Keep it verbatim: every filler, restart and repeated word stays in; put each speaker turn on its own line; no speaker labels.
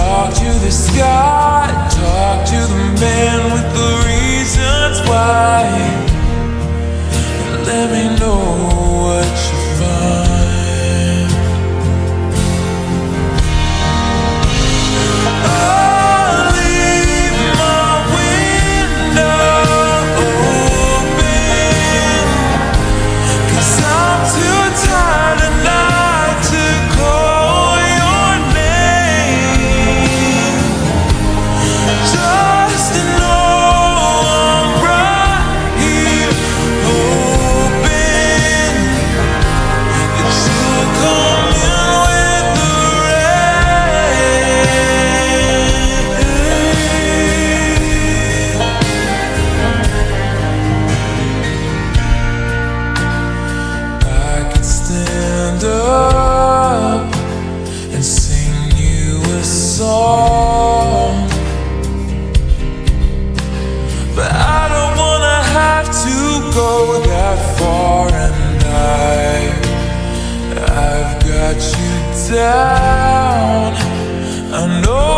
Talk to the sky, talk to the man with the reasons why. Let me know what you find. I'll leave my window open, 'cause I'm too tired tonight to call your name. Just to know I'm right here, hoping that you'll come in with the rain. I could stand up and sing you a song, but I don't wanna have to go that far, and I, I've got you down. I know